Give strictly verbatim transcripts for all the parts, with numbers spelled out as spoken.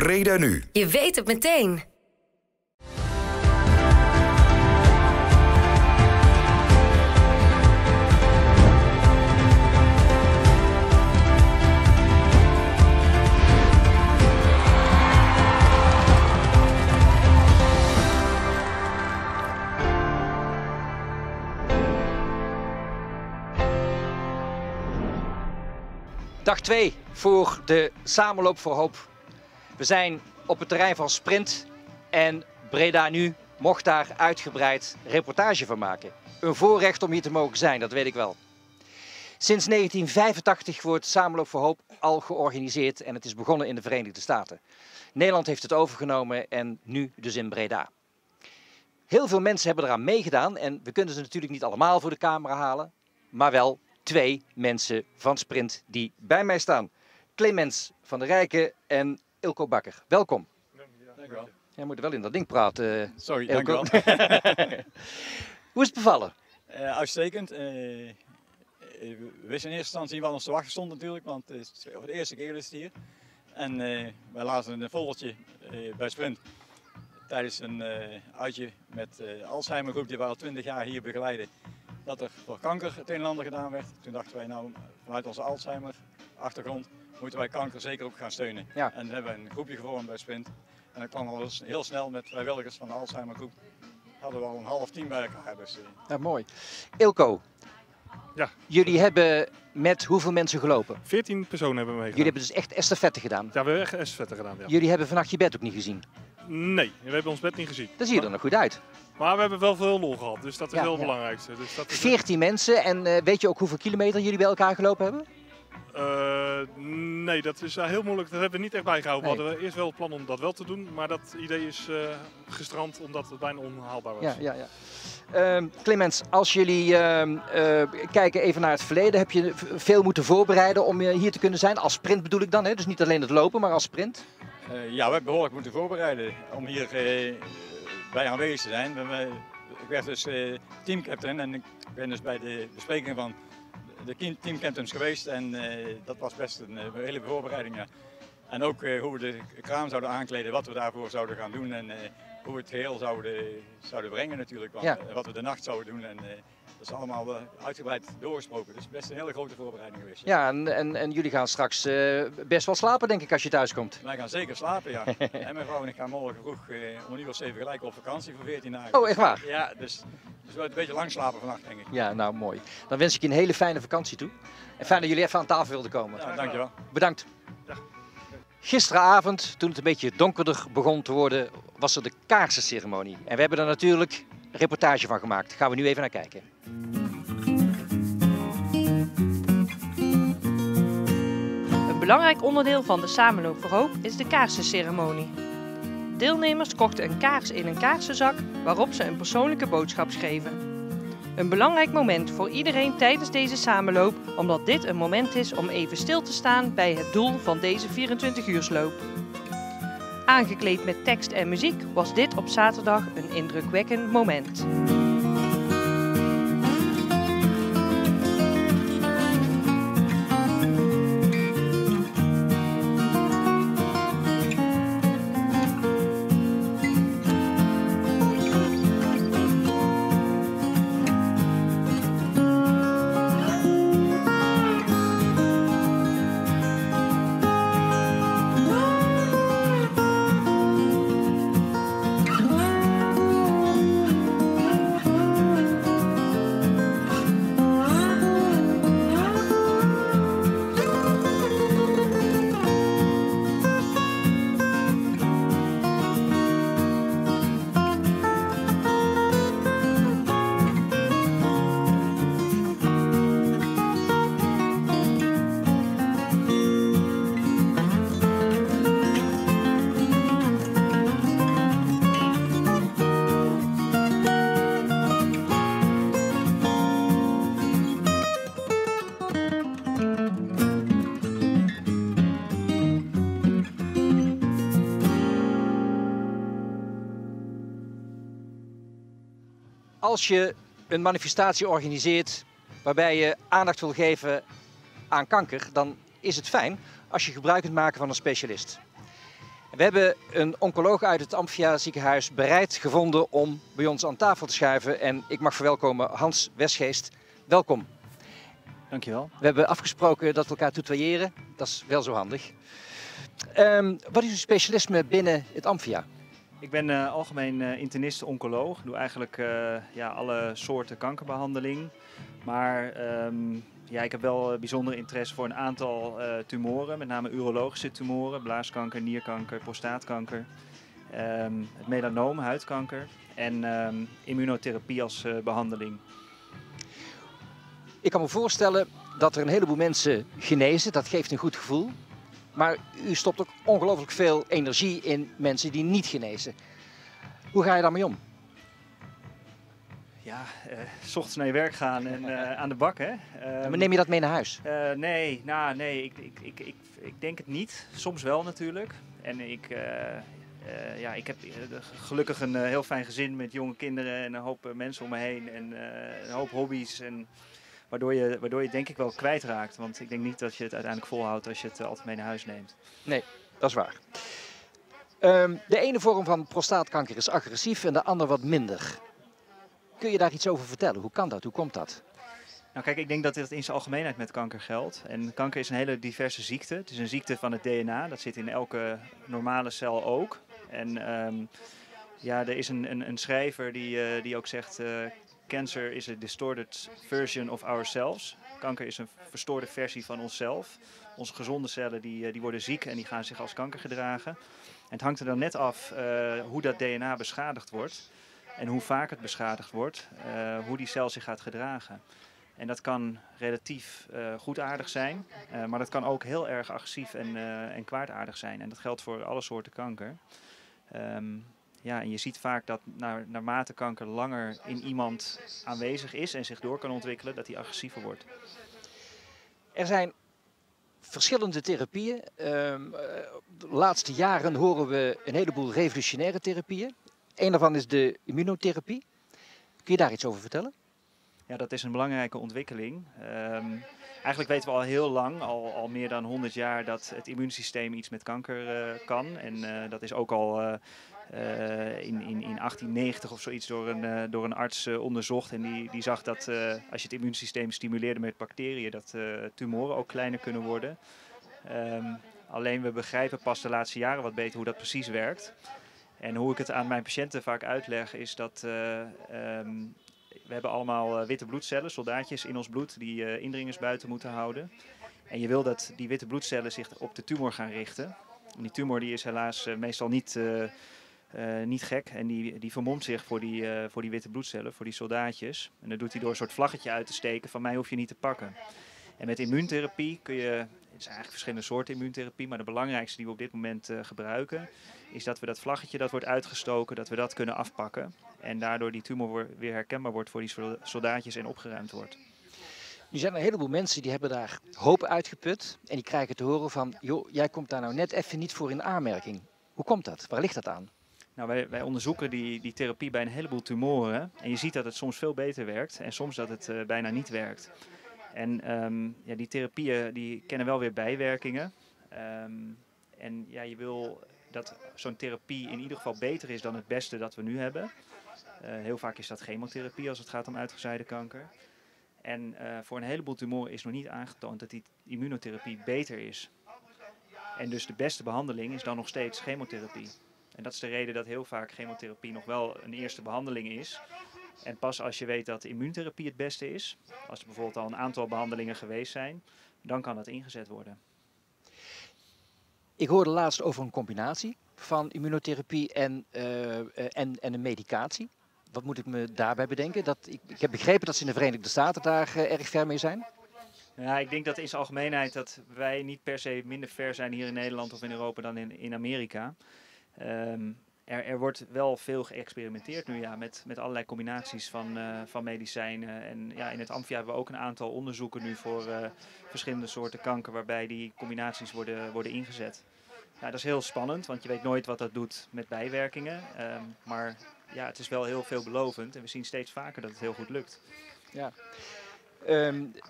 Breda Nu. Je weet het meteen. Dag twee voor de Samenloop voor Hoop. We zijn op het terrein van Sprint en Breda Nu mocht daar uitgebreid reportage van maken. Een voorrecht om hier te mogen zijn, dat weet ik wel. Sinds negentien vijfentachtig wordt Samenloop voor Hoop al georganiseerd en het is begonnen in de Verenigde Staten. Nederland heeft het overgenomen en nu dus in Breda. Heel veel mensen hebben eraan meegedaan en we kunnen ze natuurlijk niet allemaal voor de camera halen, maar wel twee mensen van Sprint die bij mij staan. Clemens van der Rijken en Ilko Bakker. Welkom. Dank u wel. Jij moet wel in dat ding praten. Sorry, Ilko. dank u wel. Hoe is het bevallen? Uh, uitstekend. Uh, we wisten in eerste instantie niet wat ons te wachten stond natuurlijk, want het is voor de eerste keer is het hier. En uh, wij lazen een foldertje uh, bij Sprint tijdens een uh, uitje met de uh, Alzheimergroep die wij al twintig jaar hier begeleiden. Dat er voor kanker het een en ander gedaan werd. Toen dachten wij nou vanuit onze Alzheimer achtergrond moeten wij kanker zeker ook gaan steunen. Ja. En dan hebben we een groepje gevormd bij Sprint. En dat kwam al heel snel met vrijwilligers van de Alzheimergroep. Hadden we al een half team bij elkaar. Dus, uh... Ja, mooi. Ilko, ja. Jullie hebben met hoeveel mensen gelopen? veertien personen hebben we meegedaan. Jullie hebben dus echt estafette gedaan? Ja, we hebben echt estafette gedaan. Ja. Jullie hebben vannacht je bed ook niet gezien? Nee, we hebben ons bed niet gezien. Dat zie je er nog goed uit. Maar we hebben wel veel lol gehad, dus dat is Ja, wel het ja. belangrijkste. Dus dat is veertien mensen en uh, weet je ook hoeveel kilometer jullie bij elkaar gelopen hebben? Uh, nee, dat is uh, heel moeilijk. Dat hebben we niet echt bijgehouden. Nee. We hadden eerst wel het plan om dat wel te doen, maar dat idee is uh, gestrand omdat het bijna onhaalbaar was. Ja, ja, ja. Uh, Clemens, als jullie uh, uh, kijken even naar het verleden, heb je veel moeten voorbereiden om uh, hier te kunnen zijn? Als Sprint bedoel ik dan, hè? Dus niet alleen het lopen, maar als Sprint? Uh, ja, we hebben behoorlijk moeten voorbereiden om hier uh, bij aanwezig te zijn. We, we, ik werd dus uh, teamcaptain en ik ben dus bij de bespreking van de teamcaptains geweest en uh, dat was best een, een hele voorbereiding. Ja. En ook uh, hoe we de kraan zouden aankleden, wat we daarvoor zouden gaan doen en uh, hoe we het geheel zouden, zouden brengen natuurlijk. Want, ja. uh, wat we de nacht zouden doen en uh, dat is allemaal uh, uitgebreid doorgesproken. Dus best een hele grote voorbereiding geweest. Ja, ja en, en, en jullie gaan straks uh, best wel slapen denk ik als je thuis komt. Wij gaan zeker slapen, ja. En mijn vrouw en ik gaan morgen vroeg uh, om een uur of zeven gelijk op vakantie voor veertien dagen. Oh, echt waar? Ja, dus, dus we een beetje lang slapen vannacht denk ik. Ja, nou mooi. Dan wens ik je een hele fijne vakantie toe. En fijn dat jullie even aan tafel wilden komen. Ja, dankjewel. Bedankt. Ja. Gisteravond, toen het een beetje donkerder begon te worden, was er de kaarsenceremonie. En we hebben er natuurlijk een reportage van gemaakt. Daar gaan we nu even naar kijken. Een belangrijk onderdeel van de Samenloop voor Hoop is de kaarsenceremonie. Deelnemers kochten een kaars in een kaarsenzak waarop ze een persoonlijke boodschap schreven. Een belangrijk moment voor iedereen tijdens deze samenloop, omdat dit een moment is om even stil te staan bij het doel van deze vierentwintig-uursloop. Aangekleed met tekst en muziek was dit op zaterdag een indrukwekkend moment. Als je een manifestatie organiseert waarbij je aandacht wil geven aan kanker, dan is het fijn als je gebruik kunt maken van een specialist. En we We hebben een oncoloog uit het Amphia ziekenhuis bereid gevonden om bij ons aan tafel te schuiven. En ik mag verwelkomen Hans Westgeest. Welkom. Dankjewel. We hebben afgesproken dat we elkaar tutoyeren. Dat is wel zo handig. Um, wat is uw specialisme binnen het Amphia? Ik ben uh, algemeen uh, internist-oncoloog. Ik doe eigenlijk uh, ja, alle soorten kankerbehandeling. Maar um, ja, ik heb wel uh, bijzonder interesse voor een aantal uh, tumoren. Met name urologische tumoren, blaaskanker, nierkanker, prostaatkanker. Um, het melanoom, huidkanker. En um, immunotherapie als uh, behandeling. Ik kan me voorstellen dat er een heleboel mensen genezen. Dat geeft een goed gevoel. Maar u stopt ook ongelooflijk veel energie in mensen die niet genezen. Hoe ga je daarmee om? Ja, uh, 's ochtends naar je werk gaan en uh, aan de bak, hè. Um, maar neem je dat mee naar huis? Uh, nee, nou, nee ik, ik, ik, ik, ik denk het niet. Soms wel natuurlijk. En ik, uh, uh, ja, ik heb uh, gelukkig een uh, heel fijn gezin met jonge kinderen en een hoop uh, mensen om me heen. En uh, een hoop hobby's. En Waardoor je, waardoor je denk ik wel kwijtraakt. Want ik denk niet dat je het uiteindelijk volhoudt als je het altijd mee naar huis neemt. Nee, dat is waar. Um, de ene vorm van prostaatkanker is agressief en de andere wat minder. Kun je daar iets over vertellen? Hoe kan dat? Hoe komt dat? Nou kijk, ik denk dat dit in zijn algemeenheid met kanker geldt. En kanker is een hele diverse ziekte. Het is een ziekte van het D N A. Dat zit in elke normale cel ook. En um, ja, er is een, een, een schrijver die, uh, die ook zegt... Uh, Cancer is a distorted version of ourselves. Kanker is een verstoorde versie van onszelf. Onze gezonde cellen die, die worden ziek en die gaan zich als kanker gedragen. En het hangt er dan net af uh, hoe dat D N A beschadigd wordt. En hoe vaak het beschadigd wordt, uh, hoe die cel zich gaat gedragen. En dat kan relatief uh, goedaardig zijn, uh, maar dat kan ook heel erg agressief en, uh, en kwaadaardig zijn. En dat geldt voor alle soorten kanker. Um, Ja, en je ziet vaak dat naar, naarmate kanker langer in iemand aanwezig is en zich door kan ontwikkelen, dat die agressiever wordt. Er zijn verschillende therapieën. Um, de laatste jaren horen we een heleboel revolutionaire therapieën. Een daarvan is de immunotherapie. Kun je daar iets over vertellen? Ja, dat is een belangrijke ontwikkeling. Um, eigenlijk weten we al heel lang, al, al meer dan honderd jaar, dat het immuunsysteem iets met kanker uh, kan. En uh, dat is ook al... Uh, Uh, in, in, in achttien negentig of zoiets door een, uh, door een arts uh, onderzocht. En die, die zag dat uh, als je het immuunsysteem stimuleerde met bacteriën, dat uh, tumoren ook kleiner kunnen worden. Um, alleen we begrijpen pas de laatste jaren wat beter hoe dat precies werkt. En hoe ik het aan mijn patiënten vaak uitleg is dat uh, um, we hebben allemaal uh, witte bloedcellen, soldaatjes in ons bloed die uh, indringers buiten moeten houden. En je wil dat die witte bloedcellen zich op de tumor gaan richten. En die tumor die is helaas uh, meestal niet... Uh, Uh, niet gek en die, die vermomt zich voor die, uh, voor die witte bloedcellen, voor die soldaatjes. En dat doet hij door een soort vlaggetje uit te steken van mij hoef je niet te pakken. En met immuuntherapie kun je, het zijn eigenlijk verschillende soorten immuuntherapie, maar de belangrijkste die we op dit moment uh, gebruiken, is dat we dat vlaggetje dat wordt uitgestoken, dat we dat kunnen afpakken. En daardoor die tumor weer herkenbaar wordt voor die soldaatjes en opgeruimd wordt. Nu zijn er een heleboel mensen die hebben daar hoop uitgeput en die krijgen te horen van, joh, jij komt daar nou net even niet voor in aanmerking. Hoe komt dat? Waar ligt dat aan? Nou, wij, wij onderzoeken die, die therapie bij een heleboel tumoren en je ziet dat het soms veel beter werkt en soms dat het uh, bijna niet werkt. En um, ja, die therapieën die kennen wel weer bijwerkingen. Um, en ja, je wil dat zo'n therapie in ieder geval beter is dan het beste dat we nu hebben. Uh, heel vaak is dat chemotherapie als het gaat om uitgezaaide kanker. En uh, voor een heleboel tumoren is nog niet aangetoond dat die immunotherapie beter is. En dus de beste behandeling is dan nog steeds chemotherapie. En dat is de reden dat heel vaak chemotherapie nog wel een eerste behandeling is. En pas als je weet dat immuuntherapie het beste is, als er bijvoorbeeld al een aantal behandelingen geweest zijn, dan kan dat ingezet worden. Ik hoorde laatst over een combinatie van immunotherapie en, uh, en, en een medicatie. Wat moet ik me daarbij bedenken? Dat, ik, ik heb begrepen dat ze in de Verenigde Staten daar uh, erg ver mee zijn. Ja, ik denk dat in zijn algemeenheid dat wij niet per se minder ver zijn hier in Nederland of in Europa dan in, in Amerika. Um, er, er wordt wel veel geëxperimenteerd nu ja, met, met allerlei combinaties van, uh, van medicijnen. En ja, in het Amphia hebben we ook een aantal onderzoeken nu voor uh, verschillende soorten kanker waarbij die combinaties worden, worden ingezet. Ja, dat is heel spannend, want je weet nooit wat dat doet met bijwerkingen. Um, maar ja, het is wel heel veelbelovend en we zien steeds vaker dat het heel goed lukt. Ja. Um,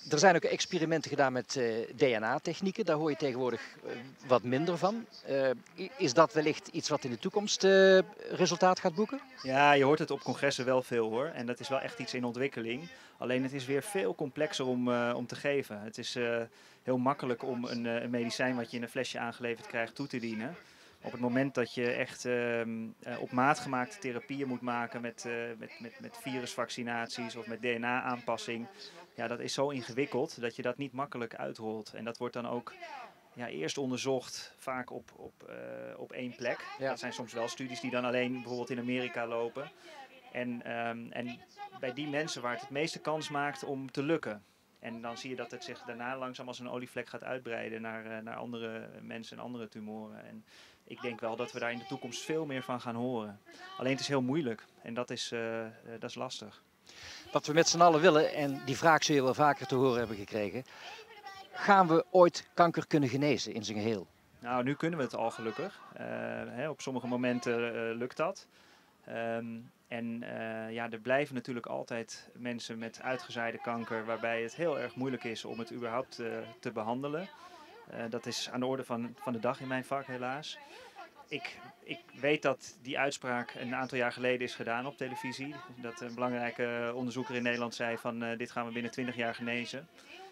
Er zijn ook experimenten gedaan met uh, D N A-technieken. Daar hoor je tegenwoordig uh, wat minder van. Uh, is dat wellicht iets wat in de toekomst uh, resultaat gaat boeken? Ja, je hoort het op congressen wel veel hoor. En dat is wel echt iets in ontwikkeling. Alleen het is weer veel complexer om, uh, om te geven. Het is uh, heel makkelijk om een, uh, een medicijn wat je in een flesje aangeleverd krijgt toe te dienen. Op het moment dat je echt uh, uh, op maat gemaakte therapieën moet maken met, uh, met, met, met virusvaccinaties of met D N A-aanpassing. Ja, dat is zo ingewikkeld dat je dat niet makkelijk uitrolt. En dat wordt dan ook ja, eerst onderzocht, vaak op, op, uh, op één plek. Ja. Dat zijn soms wel studies die dan alleen bijvoorbeeld in Amerika lopen. En, um, en bij die mensen waar het het meeste kans maakt om te lukken. En dan zie je dat het zich daarna langzaam als een olievlek gaat uitbreiden naar, uh, naar andere mensen en andere tumoren. En ik denk wel dat we daar in de toekomst veel meer van gaan horen. Alleen het is heel moeilijk en dat is, uh, uh, dat is lastig. Wat we met z'n allen willen, en die vraag zul je wel vaker te horen hebben gekregen. Gaan we ooit kanker kunnen genezen in zijn geheel? Nou, nu kunnen we het al gelukkig. Uh, hè, op sommige momenten uh, lukt dat. Um, en uh, ja, er blijven natuurlijk altijd mensen met uitgezaaide kanker waarbij het heel erg moeilijk is om het überhaupt uh, te behandelen. Uh, dat is aan de orde van, van de dag in mijn vak helaas. Ik, ik weet dat die uitspraak een aantal jaar geleden is gedaan op televisie. Dat een belangrijke onderzoeker in Nederland zei van uh, dit gaan we binnen twintig jaar genezen.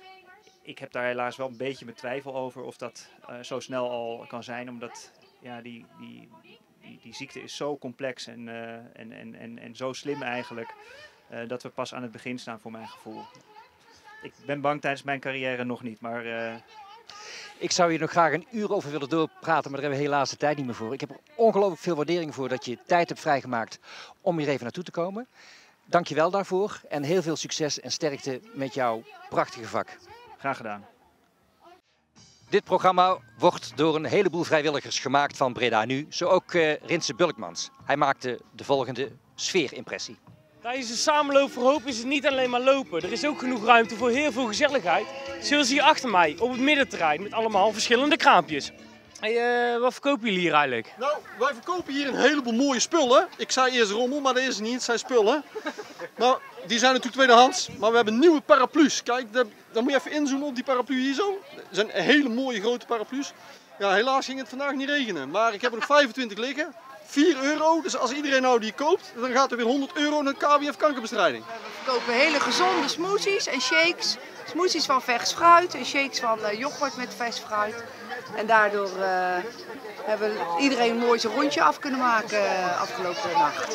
Ik heb daar helaas wel een beetje mijn twijfel over of dat uh, zo snel al kan zijn. Omdat ja, die, die, die, die ziekte is zo complex en, uh, en, en, en, en zo slim eigenlijk. Uh, dat we pas aan het begin staan voor mijn gevoel. Ik ben bang tijdens mijn carrière nog niet, maar... Uh, Ik zou hier nog graag een uur over willen doorpraten, maar daar hebben we helaas de tijd niet meer voor. Ik heb er ongelooflijk veel waardering voor dat je tijd hebt vrijgemaakt om hier even naartoe te komen. Dank je wel daarvoor en heel veel succes en sterkte met jouw prachtige vak. Graag gedaan. Dit programma wordt door een heleboel vrijwilligers gemaakt van Breda Nu, zo ook uh, Rinse Bulkmans. Hij maakte de volgende sfeerimpressie. Tijdens de Samenloop voor Hoop is het niet alleen maar lopen. Er is ook genoeg ruimte voor heel veel gezelligheid. Zoals hier achter mij op het middenterrein met allemaal verschillende kraampjes. Hey, uh, wat verkopen jullie hier eigenlijk? Nou, wij verkopen hier een heleboel mooie spullen. Ik zei eerst rommel, maar dat is het niet. Het zijn spullen. Nou, die zijn natuurlijk tweedehands. Maar we hebben nieuwe paraplu's. Kijk, daar, daar moet je even inzoomen op die paraplu hier zo. Dat zijn hele mooie grote paraplu's. Ja, helaas ging het vandaag niet regenen. Maar ik heb er nog vijfentwintig liggen. vier euro, dus als iedereen nou die koopt, dan gaat er weer honderd euro naar K W F kankerbestrijding. We verkopen hele gezonde smoothies en shakes. Smoothies van vers fruit en shakes van uh, yoghurt met vers fruit. En daardoor uh, hebben we iedereen een mooi zijn rondje af kunnen maken uh, afgelopen nacht.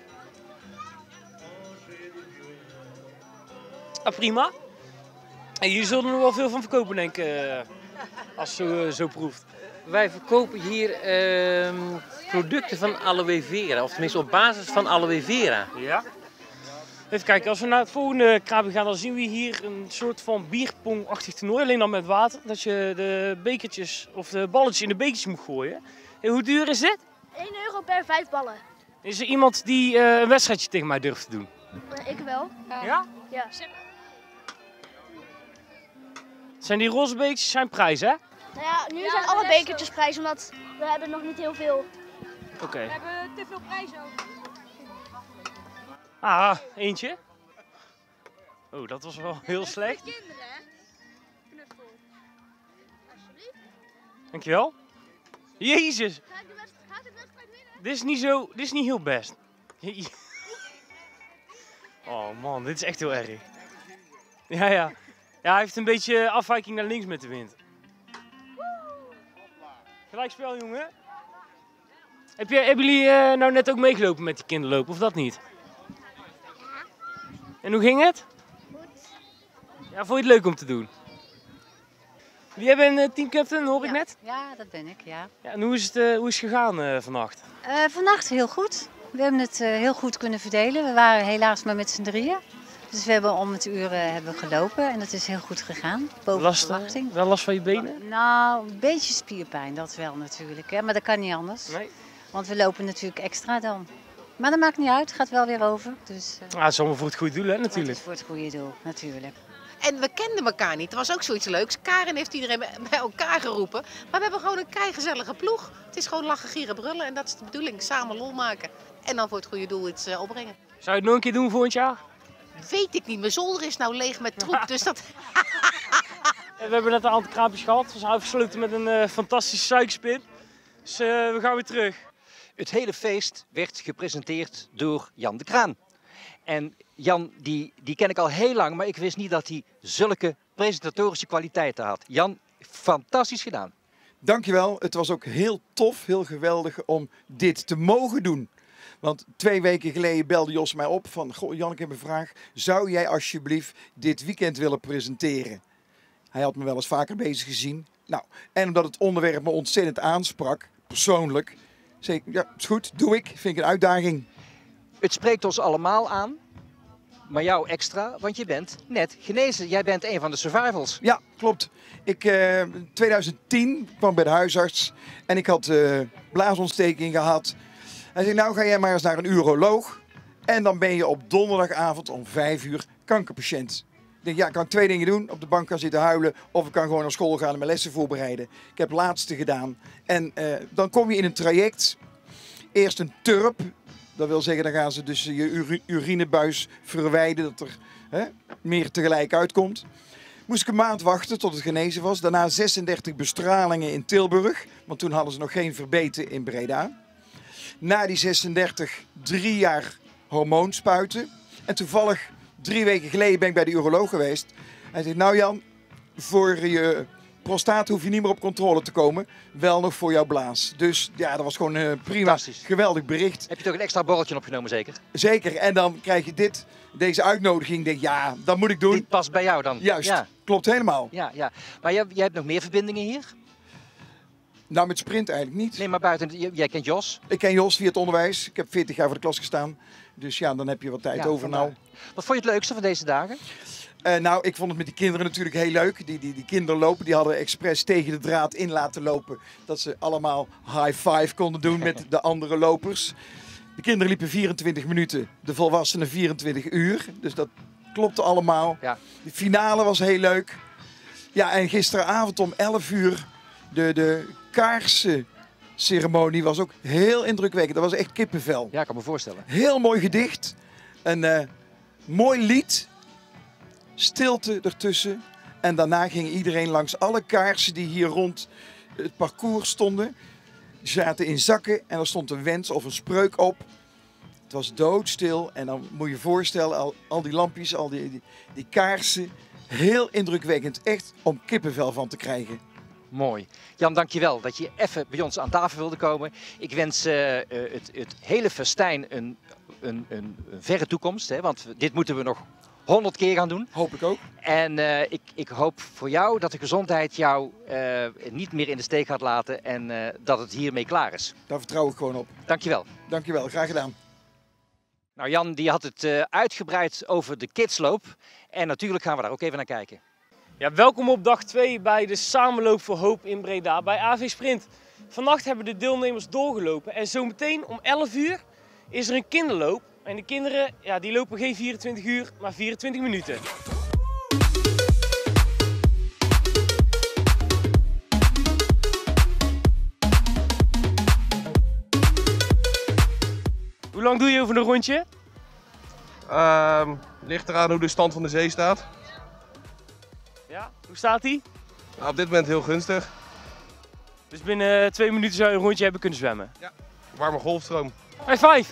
Ah, prima. En jullie zullen er nog wel veel van verkopen, denk ik, uh, als je zo, uh, zo proeft. Wij verkopen hier uh, producten van aloe vera, of tenminste op basis van aloe vera. Ja. Even kijken, als we naar het volgende kraapje gaan, dan zien we hier een soort van bierpong-achtig toernooi, alleen dan met water. Dat je de bekertjes of de balletjes in de bekertjes moet gooien. En hoe duur is dit? één euro per vijf ballen. Is er iemand die uh, een wedstrijdje tegen mij durft te doen? Uh, ik wel. Uh, ja? Ja. Zijn die roze bekertjes zijn prijs, hè? Nou ja, nu ja, zijn alle bekertjes prijs, omdat we hebben nog niet heel veel. Oké. Okay. We hebben te veel prijzen ook. Ah, eentje. Oh, dat was wel heel slecht. Kinderen, hè? Knuffel. Alsjeblieft. Dankjewel. Jezus. Ga ik de wedstrijd, ga ik de wedstrijd winnen? Dit is niet zo, dit is niet heel best. Oh man, dit is echt heel erg. Ja, ja. Ja, hij heeft een beetje afwijking naar links met de wind. Gelijkspel, jongen. Heb je, hebben jullie uh, nou net ook meegelopen met die kinderlopen, of dat niet? Ja. En hoe ging het? Goed. Ja, vond je het leuk om te doen? Jullie hebben een uh, teamcaptain, hoor ik ja. net? Ja, dat ben ik, ja. Ja, en hoe is het, uh, hoe is het gegaan uh, vannacht? Uh, vannacht heel goed. We hebben het uh, heel goed kunnen verdelen. We waren helaas maar met z'n drieën. Dus we hebben om het uur uh, hebben gelopen en dat is heel goed gegaan. Boven last, verwachting. Wel last van je benen? Nou, een beetje spierpijn, dat wel natuurlijk. Hè? Maar dat kan niet anders. Nee. Want we lopen natuurlijk extra dan. Maar dat maakt niet uit, het gaat wel weer over. Dus, uh, ah, het is allemaal voor het goede doel, hè, natuurlijk. Het is voor het goede doel, natuurlijk. En we kenden elkaar niet. Er was ook zoiets leuks. Karin heeft iedereen bij elkaar geroepen. Maar we hebben gewoon een keigezellige ploeg. Het is gewoon lachen, gieren, brullen. En dat is de bedoeling. Samen lol maken. En dan voor het goede doel iets uh, opbrengen. Zou je het nog een keer doen volgend jaar? Weet ik niet. Mijn zolder is nou leeg met troep, dus dat... We hebben net een aantal kraampjes gehad. We zijn afgesloten met een uh, fantastische suikerspin. Dus uh, we gaan weer terug. Het hele feest werd gepresenteerd door Jan de Kraan. En Jan, die, die ken ik al heel lang, maar ik wist niet dat hij zulke presentatorische kwaliteiten had. Jan, fantastisch gedaan. Dankjewel. Het was ook heel tof, heel geweldig om dit te mogen doen. Want twee weken geleden belde Jos mij op van, goh Jan, ik heb een vraag. Zou jij alsjeblieft dit weekend willen presenteren? Hij had me wel eens vaker bezig gezien. Nou, en omdat het onderwerp me ontzettend aansprak, persoonlijk, zei ik, ja, is goed, doe ik. Vind ik een uitdaging. Het spreekt ons allemaal aan, maar jou extra, want je bent net genezen. Jij bent een van de survivals. Ja, klopt. Ik, uh, twintig tien kwam bij de huisarts en ik had uh, blaasontsteking gehad. Hij zei, nou ga jij maar eens naar een uroloog en dan ben je op donderdagavond om vijf uur kankerpatiënt. Ik denk, ja, ik kan twee dingen doen. Op de bank gaan zitten huilen of ik kan gewoon naar school gaan en mijn lessen voorbereiden. Ik heb het laatste gedaan. En uh, dan kom je in een traject. Eerst een turp. Dat wil zeggen, dan gaan ze dus je ur urinebuis verwijden, dat er hè, meer tegelijk uitkomt. Moest ik een maand wachten tot het genezen was. Daarna zesendertig bestralingen in Tilburg, want toen hadden ze nog geen verbeten in Breda. Na die zesendertig, drie jaar hormoonspuiten. En toevallig, drie weken geleden ben ik bij de uroloog geweest. Hij zegt, nou Jan, voor je prostaat hoef je niet meer op controle te komen. Wel nog voor jouw blaas. Dus ja, dat was gewoon uh, prima. Geweldig bericht. Heb je toch een extra borreltje opgenomen zeker? Zeker. En dan krijg je dit, deze uitnodiging. Ik denk, ja, dat moet ik doen. Dit past bij jou dan? Juist. Ja. Klopt helemaal. Ja, ja. Maar jij, jij hebt nog meer verbindingen hier? Nou, met sprint eigenlijk niet. Nee, maar buiten, jij kent Jos? Ik ken Jos via het onderwijs. Ik heb veertig jaar voor de klas gestaan. Dus ja, dan heb je wat tijd ja, over nou. Wat vond je het leukste van deze dagen? Uh, nou, ik vond het met die kinderen natuurlijk heel leuk. Die, die, die kinderlopen, die hadden expres tegen de draad in laten lopen. Dat ze allemaal high five konden doen met de andere lopers. De kinderen liepen vierentwintig minuten, de volwassenen vierentwintig uur. Dus dat klopte allemaal. Ja. De finale was heel leuk. Ja, en gisteravond om elf uur de, de kaarsenceremonie was ook heel indrukwekkend. Dat was echt kippenvel. Ja, ik kan me voorstellen. Heel mooi gedicht. Een uh, mooi lied. Stilte ertussen. En daarna ging iedereen langs alle kaarsen die hier rond het parcours stonden. Die zaten in zakken en er stond een wens of een spreuk op. Het was doodstil en dan moet je je voorstellen, al, al die lampjes, al die, die, die kaarsen. Heel indrukwekkend, echt om kippenvel van te krijgen. Mooi. Jan, dankjewel dat je even bij ons aan tafel wilde komen. Ik wens uh, het, het hele festijn een, een, een, een verre toekomst, hè, want dit moeten we nog honderd keer gaan doen. Hoop ik ook. En uh, ik, ik hoop voor jou dat de gezondheid jou uh, niet meer in de steek gaat laten en uh, dat het hiermee klaar is. Daar vertrouw ik gewoon op. Dankjewel. Dankjewel, graag gedaan. Nou, Jan die had het uh, uitgebreid over de kidsloop en natuurlijk gaan we daar ook even naar kijken. Ja, welkom op dag twee bij de Samenloop voor Hoop in Breda bij A V Sprint. Vannacht hebben de deelnemers doorgelopen en zometeen om elf uur is er een kinderloop. En de kinderen ja, die lopen geen vierentwintig uur, maar vierentwintig minuten. Hoe lang doe je over een rondje? Uh, ligt eraan hoe de stand van de zee staat. Ja, hoe staat die? Nou, op dit moment heel gunstig. Dus binnen twee minuten zou je een rondje hebben kunnen zwemmen? Ja, warme golfstroom. High five!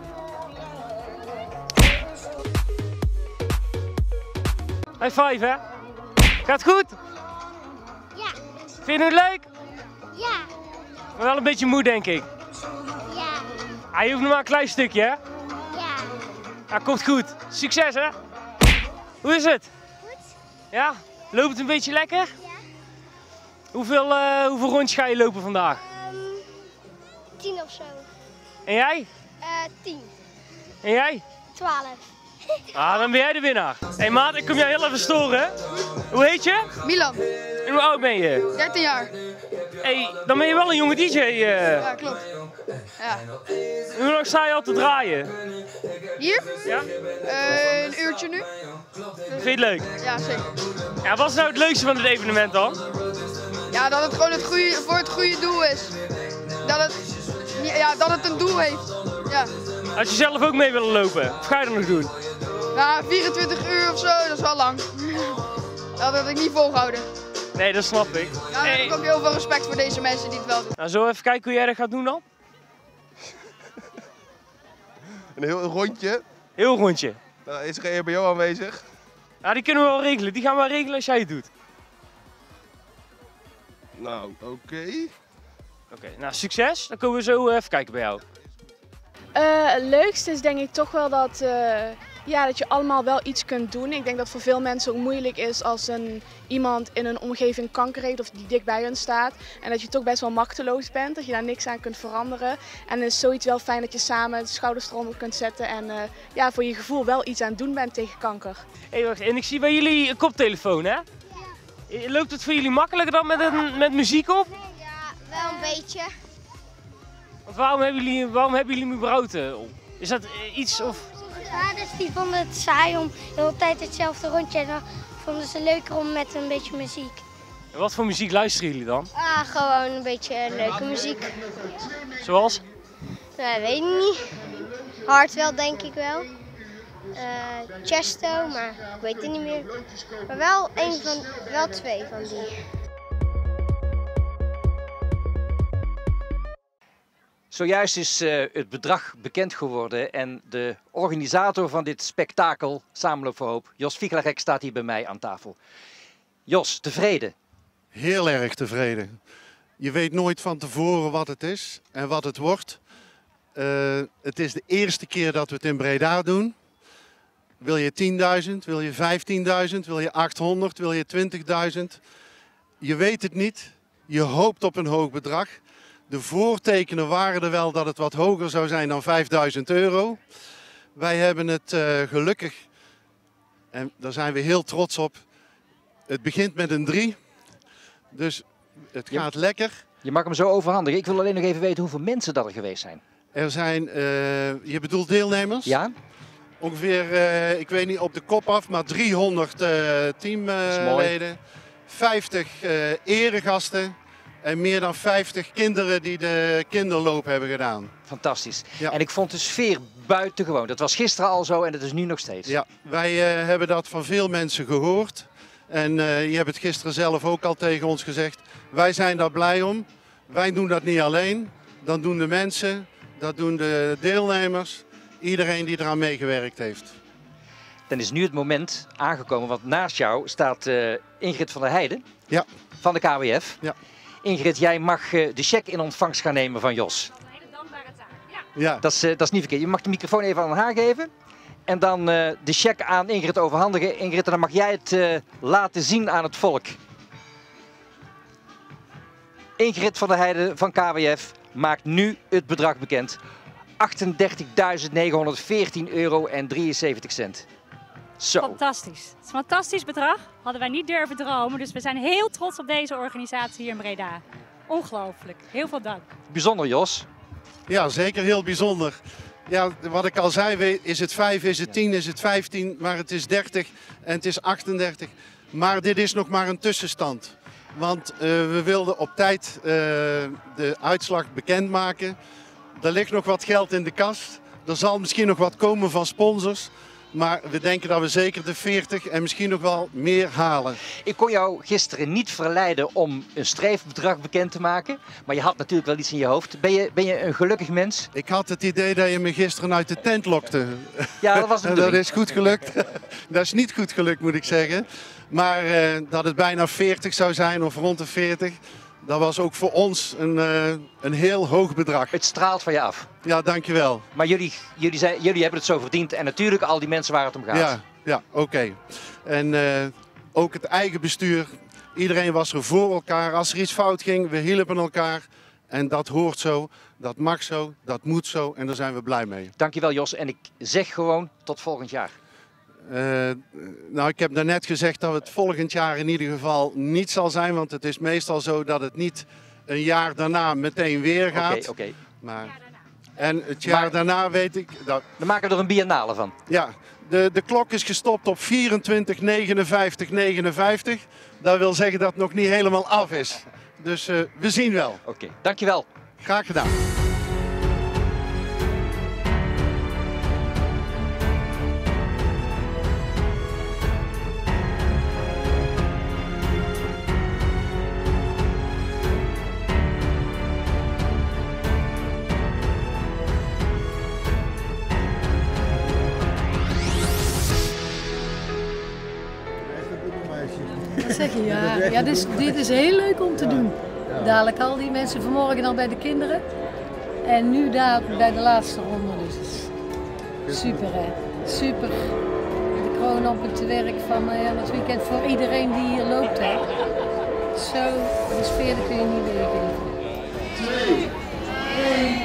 High five, hè? Gaat goed? Ja. Vind je het leuk? Ja. Maar wel een beetje moe, denk ik. Ja. Ah, je hoeft nog maar een klein stukje, hè? Ja. Ah, komt goed. Succes, hè? Hoe is het? Goed. Ja? Loopt het een beetje lekker? Ja. Hoeveel, uh, hoeveel rondjes ga je lopen vandaag? Um, tien of zo. En jij? Uh, tien. En jij? Twaalf. Ah, dan ben jij de winnaar. Hé hey, maat, ik kom jou heel even storen. Hoe heet je? Milan. En hoe oud ben je? dertien jaar. Hé, hey, dan ben je wel een jonge D J. Uh. Ja, klopt. Ja. En hoe lang sta je al te draaien? Hier? Ja? Uh, een uurtje nu. Vind je het leuk? Ja, zeker. Ja, wat is nou het leukste van dit evenement dan? Ja, dat het gewoon het goede, voor het goede doel is. Dat het, ja, dat het een doel heeft. Ja. Als je zelf ook mee wil lopen, wat ga je dan nog doen? Ja, vierentwintig uur of zo, dat is wel lang. Dat had ik niet volgehouden. Nee, dat snap ik. Ja, dan heb ik ook heel veel respect voor deze mensen die het wel doen. Nou, zo even kijken hoe jij dat gaat doen dan? Een heel een rondje. Heel rondje. Uh, is er geen E B O aanwezig? Nou, die kunnen we wel regelen. Die gaan we wel regelen als jij het doet. Nou, oké. Oké, okay, nou succes. Dan komen we zo even kijken bij jou. Uh, het leukste is denk ik toch wel dat, uh, ja, dat je allemaal wel iets kunt doen. Ik denk dat het voor veel mensen ook moeilijk is als een, iemand in een omgeving kanker heeft of die dicht bij hun staat. En dat je toch best wel machteloos bent, dat je daar niks aan kunt veranderen. En het is zoiets wel fijn dat je samen de schouders eronder kunt zetten en uh, ja, voor je gevoel wel iets aan het doen bent tegen kanker. Hey, wacht, en ik zie bij jullie een koptelefoon, hè? Ja. Loopt het voor jullie makkelijker dan met, een, met muziek op? Ja, wel een beetje. Want waarom hebben jullie, waarom hebben jullie hem überhaupt uh, op? Is dat uh, iets of... Mijn vaders die vonden het saai om de hele tijd hetzelfde rondje en dan vonden ze leuker om met een beetje muziek. En wat voor muziek luisteren jullie dan? Ah, gewoon een beetje leuke muziek. Zoals? Nou, weet ik niet. Hard wel, denk ik wel. Uh, Chesto, maar ik weet het niet meer. Maar wel, een van, wel twee van die. Zojuist is uh, het bedrag bekend geworden en de organisator van dit spektakel, Samenloop voor Hoop, Jos Figelarek, staat hier bij mij aan tafel. Jos, tevreden? Heel erg tevreden. Je weet nooit van tevoren wat het is en wat het wordt. Uh, het is de eerste keer dat we het in Breda doen. Wil je tienduizend, wil je vijftienduizend, wil je achthonderd, wil je twintigduizend? Je weet het niet. Je hoopt op een hoog bedrag. De voortekenen waren er wel dat het wat hoger zou zijn dan vijfduizend euro. Wij hebben het uh, gelukkig, en daar zijn we heel trots op, het begint met een drie. Dus het gaat je, lekker. Je mag hem zo overhandigen. Ik wil alleen nog even weten hoeveel mensen dat er geweest zijn. Er zijn, uh, je bedoelt deelnemers? Ja. Ongeveer, uh, ik weet niet op de kop af, maar driehonderd uh, teamleden. Uh, vijftig uh, eregasten. En meer dan vijftig kinderen die de kinderloop hebben gedaan. Fantastisch. Ja. En ik vond de sfeer buitengewoon. Dat was gisteren al zo en dat is nu nog steeds. Ja, wij uh, hebben dat van veel mensen gehoord. En uh, je hebt het gisteren zelf ook al tegen ons gezegd. Wij zijn daar blij om. Wij doen dat niet alleen. Dat doen de mensen, dat doen de deelnemers. Iedereen die eraan meegewerkt heeft. Dan is nu het moment aangekomen, want naast jou staat uh, Ingrid van der Heijden. Ja. Van de K W F. Ja. Ingrid, jij mag uh, de cheque in ontvangst gaan nemen van Jos. Een hele dankbare taak. Ja. Ja. Dat is, uh, dat is niet verkeerd. Je mag de microfoon even aan haar geven. En dan uh, de cheque aan Ingrid overhandigen. Ingrid, dan mag jij het uh, laten zien aan het volk. Ingrid van der Heijden van K W F maakt nu het bedrag bekend. achtendertigduizend negenhonderdveertien euro en drieënzeventig cent. Zo. Fantastisch. Het is een fantastisch bedrag. Hadden wij niet durven dromen. Dus we zijn heel trots op deze organisatie hier in Breda. Ongelooflijk. Heel veel dank. Bijzonder, Jos. Ja, zeker heel bijzonder. Ja, wat ik al zei, is het vijf, is het tien, is het vijftien, maar het is dertig en het is achtendertig. Maar dit is nog maar een tussenstand. Want uh, we wilden op tijd uh, de uitslag bekendmaken. Er ligt nog wat geld in de kast. Er zal misschien nog wat komen van sponsors. Maar we denken dat we zeker de veertig en misschien nog wel meer halen. Ik kon jou gisteren niet verleiden om een streefbedrag bekend te maken. Maar je had natuurlijk wel iets in je hoofd. Ben je, ben je een gelukkig mens? Ik had het idee dat je me gisteren uit de tent lokte. Ja, dat was het. Dat is goed gelukt. Dat is niet goed gelukt, moet ik zeggen. Maar uh, dat het bijna veertig zou zijn of rond de veertig. Dat was ook voor ons een, uh, een heel hoog bedrag. Het straalt van je af. Ja, dankjewel. Maar jullie, jullie, zijn, jullie hebben het zo verdiend en natuurlijk al die mensen waar het om gaat. Ja, ja oké. Okay. En uh, ook het eigen bestuur. Iedereen was er voor elkaar. Als er iets fout ging, we hielpen elkaar. En dat hoort zo, dat mag zo, dat moet zo en daar zijn we blij mee. Dankjewel Jos en ik zeg gewoon tot volgend jaar. Uh, nou, ik heb daarnet gezegd dat het volgend jaar in ieder geval niet zal zijn. Want het is meestal zo dat het niet een jaar daarna meteen weer gaat. Oké, okay, oké. Okay. En het jaar maar, daarna weet ik... Dat... Dan maken we er een biennale van. Ja, de, de klok is gestopt op vierentwintig negenenvijftig negenenvijftig. Dat wil zeggen dat het nog niet helemaal af is. Dus uh, we zien wel. Oké, okay, dankjewel. Graag gedaan. zeggen, ja. Ja, dit is, dit is heel leuk om te doen. Dadelijk al die mensen, vanmorgen al bij de kinderen. En nu daar bij de laatste ronde. Dus het is super, hè. Super. De kroon op het werk van uh, ja, het weekend voor iedereen die hier loopt, hè. Zo, de sfeer kun je niet weergeven. twee, één,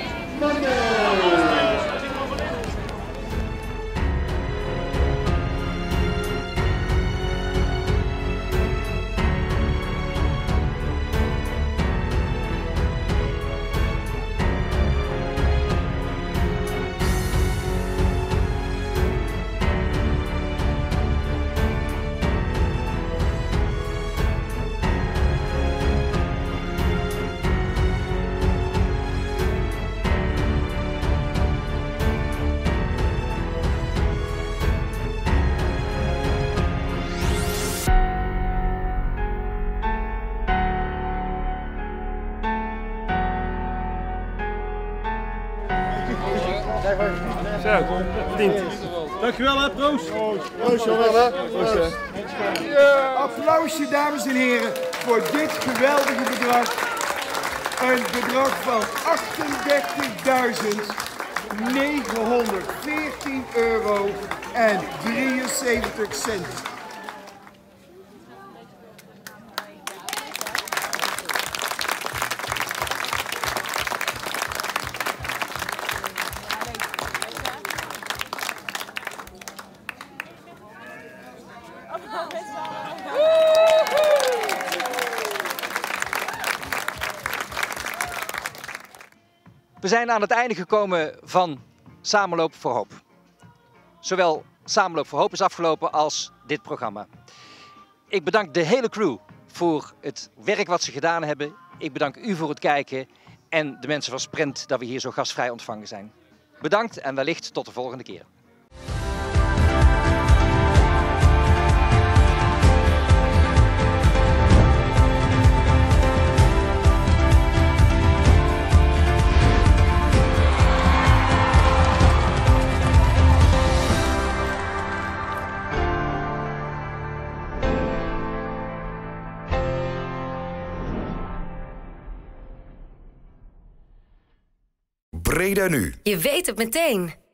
Zo, verdiend. Dankjewel hè, proost. Proost jongens. Applausje dames en heren voor dit geweldige bedrag. Een bedrag van achtendertigduizend negenhonderdveertien euro en drieënzeventig cent. We zijn aan het einde gekomen van Samenloop voor Hoop. Zowel Samenloop voor Hoop is afgelopen als dit programma. Ik bedank de hele crew voor het werk wat ze gedaan hebben. Ik bedank u voor het kijken en de mensen van Sprint dat we hier zo gastvrij ontvangen zijn. Bedankt en wellicht tot de volgende keer. Breda nu. Je weet het meteen.